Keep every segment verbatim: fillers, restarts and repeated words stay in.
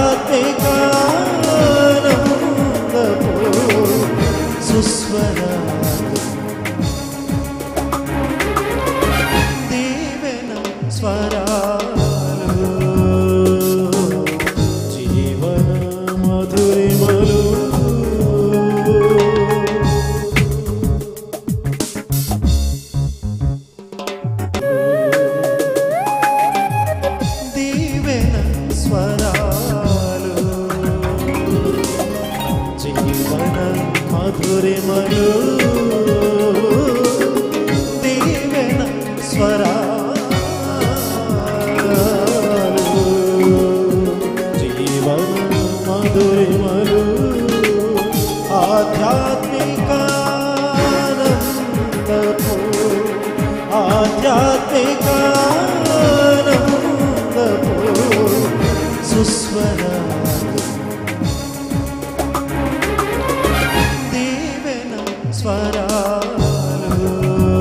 ఆధ్యాత్మికానందపు సుస్వరాలు దీవెన స్వరాలు జీవన మధురిమలు దీవెన స్వరాలు జీవన మధురిమలు దీవెన స్వరాలు జీవన మధురిమలు ఆధ్యాత్మికానందపు ఆధ్యాత్మికానందపు సుస్వరాలు దీవెన స్వరాలు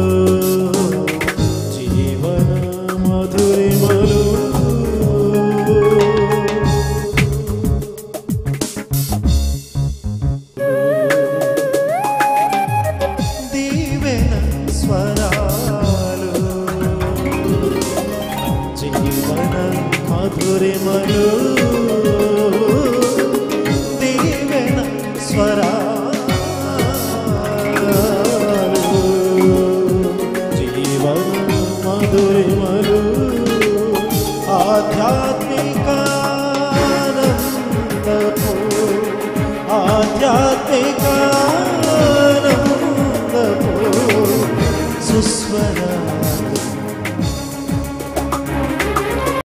జీవన మధురిమలు దీవెన స్వరాలు జీవన మధురిమలు దీవెన స్వరాలు జీవన మధురిమలు ఆధ్యాత్మికానందపు ఆధ్యాత్మిక